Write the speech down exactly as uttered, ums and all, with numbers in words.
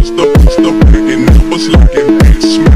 Stop, stop picking up, was like it, bitch.